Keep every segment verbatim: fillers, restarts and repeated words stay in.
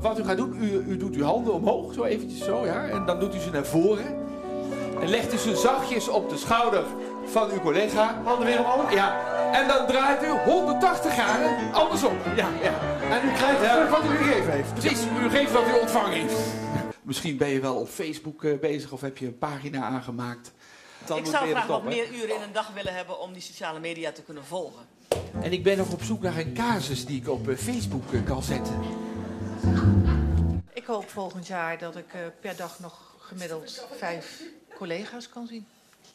wat u gaat doen, u, u doet uw handen omhoog, zo eventjes zo, ja. En dan doet u ze naar voren. En legt u ze zachtjes op de schouder van uw collega. Handen weer omhoog? Ja. En dan draait u honderdtachtig graden andersom. Ja, ja. En u krijgt terug wat u gegeven heeft. Precies, u geeft wat u ontvangen heeft. Misschien ben je wel op Facebook uh, bezig of heb je een pagina aangemaakt. Dan ik zou graag wat meer uren in een dag willen hebben om die sociale media te kunnen volgen. En ik ben nog op zoek naar een casus die ik op uh, Facebook uh, kan zetten. Ik hoop volgend jaar dat ik uh, per dag nog gemiddeld vijf collega's kan zien.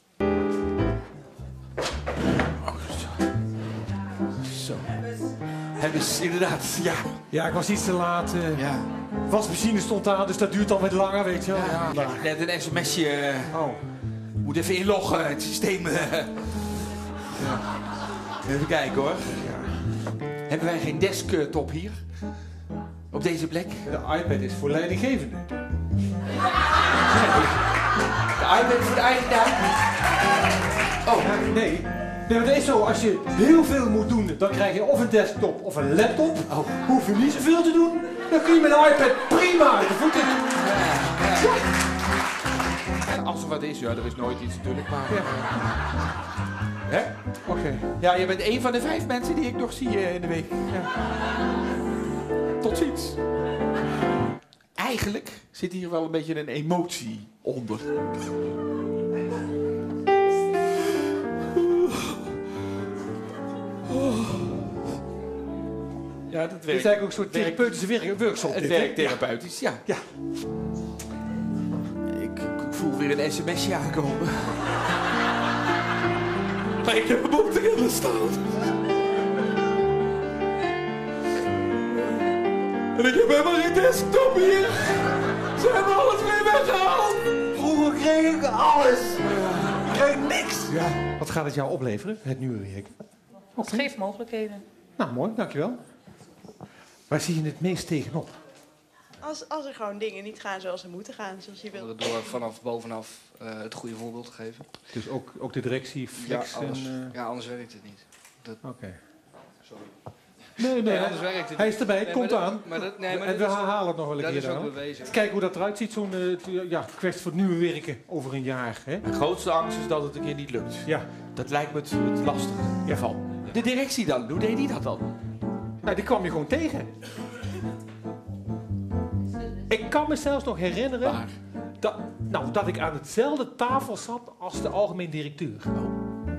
Oh, zo. Zo. Hebben ze inderdaad, ja. Ja, ik was iets te laat. Uh, ja. Wasmachine stond aan, dus dat duurt al wat langer, weet je wel. Ja, ja. Net een sms'je. Uh, oh. Moet even inloggen, het systeem. Uh. Ja. Even kijken hoor. Ja. Hebben wij geen desktop hier? Op deze plek? De iPad is voor leidinggevende. De iPad voor de eigenaar? Oh. Ja, nee. Nee, maar het is zo, als je heel veel moet doen, dan krijg je of een desktop of een laptop. Oh. Hoef je niet zoveel te doen, dan kun je met een iPad prima de voeten. Ja, ja. Ja. Als er wat is, ja, er is nooit iets natuurlijk, maar... Ja. Hè? Oké. Okay. Ja, je bent één van de vijf mensen die ik nog zie uh, in de week. Ja. Tot ziens. Eigenlijk zit hier wel een beetje een emotie onder. Ja, dat werkt. Het is eigenlijk ook een soort therapeutische werk, workshop. Het werkt therapeutisch, ja. Ja. Ik, ik voel weer een sms'je aankomen. Maar ik heb hem op de rellen staan. En ik heb helemaal geen desktop hier. Ze hebben alles weer weggehaald. Vroeger kreeg ik alles. Ik kreeg niks. Ja. Wat gaat het jou opleveren, het nieuwe werk? Het geeft mogelijkheden. Nou, mooi, dankjewel. Waar zie je het meest tegenop? Als, als er gewoon dingen niet gaan zoals ze moeten gaan, zoals je wil. Door vanaf bovenaf uh, het goede voorbeeld te geven. Dus ook, ook de directie, flex ja, anders, en... Uh... Ja, anders werkt het niet. Dat... Oké. Okay. Sorry. Nee, nee, nee, anders werkt het hij is erbij, nee, komt dat, aan. Maar dat, nee, maar en we herhalen het nog wel een dat keer. Dat is dan, ook bewezen. Kijken hoe dat eruit ziet, zo'n uh, ja, kwestie voor het nieuwe werken over een jaar. Hè? Mijn grootste angst is dat het een keer niet lukt. Ja. Dat lijkt me het, het lastige ervan. Ja. De directie dan, hoe deed die dat dan? Nou, die kwam je gewoon tegen. Ik kan me zelfs nog herinneren... Waar? Dat, nou, dat ik aan hetzelfde tafel zat als de algemeen directeur. Oh.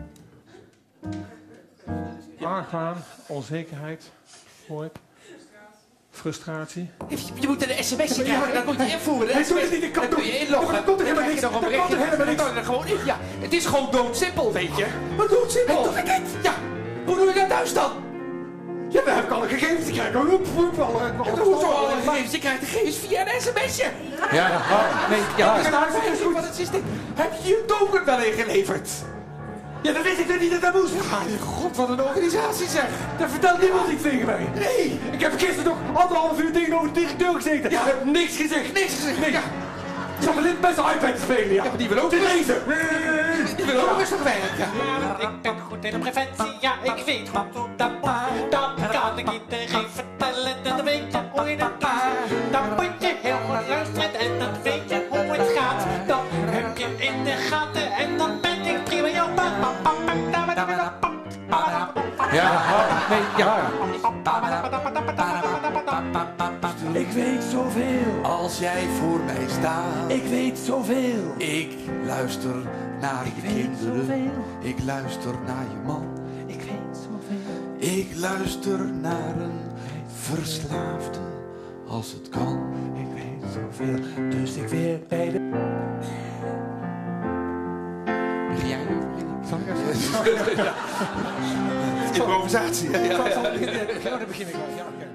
Aangaan, onzekerheid, hoor ik. Frustratie. Je moet een sms'je krijgen, dan moet je invoeren. Hij doet het niet, ik kan dan kun je inloggen. Dat komt er helemaal niks. Dat komt er helemaal niks. Gewoon in. Ja, het is gewoon doodsimpel, weet je. Wat doodsimpel? Doe ik het? Ja. Hoe doe je dat thuis dan? Ja, dan heb ik alle gegevens. Ik krijg roep, roep, alle Hoezo alle gegevens? Je krijgt de gegevens via een sms'je. Ja, ja. Nee, ja. Van het systeem. Heb je je token wel ingeleverd? Ja, dan wist ik toch niet dat dat moest. Ja, god, wat een organisatie zeg. Daar vertelt niemand iets tegen mij. Nee. Ik heb gisteren nog anderhalf uur tegenover de directeur gezeten. Ja. Ik heb niks gezegd. Niks gezegd. Nee. Ja. Ik zat alleen best een iPad te spelen, ja. Ja, maar die wil ook te lezen. Die wil ook rustig werken. Ja. Ja, ik ben goed in de preventie, ja, ik weet wat hoe dat moet. Dat kan ik iedereen vertellen en dan weet je hoe je dat doet. Dan moet je heel goed luisteren en dan weet je hoe het gaat. Dan heb je in de gaten en dan ben ik prima jouw pa. Ja, nee, ja. Ik weet zoveel. Als jij voor mij staat. Ik weet zoveel. Ik luister naar ik je weet kinderen. Zoveel. Ik luister naar je man. Ik weet zoveel. Ik luister naar een verslaafde als het kan. Ik weet zoveel. Dus ik weer bij de... Begin jij nu? Zal ik even? Improvisatie. Ja, ja, ja. Dan begin ik wel. Ja, okay.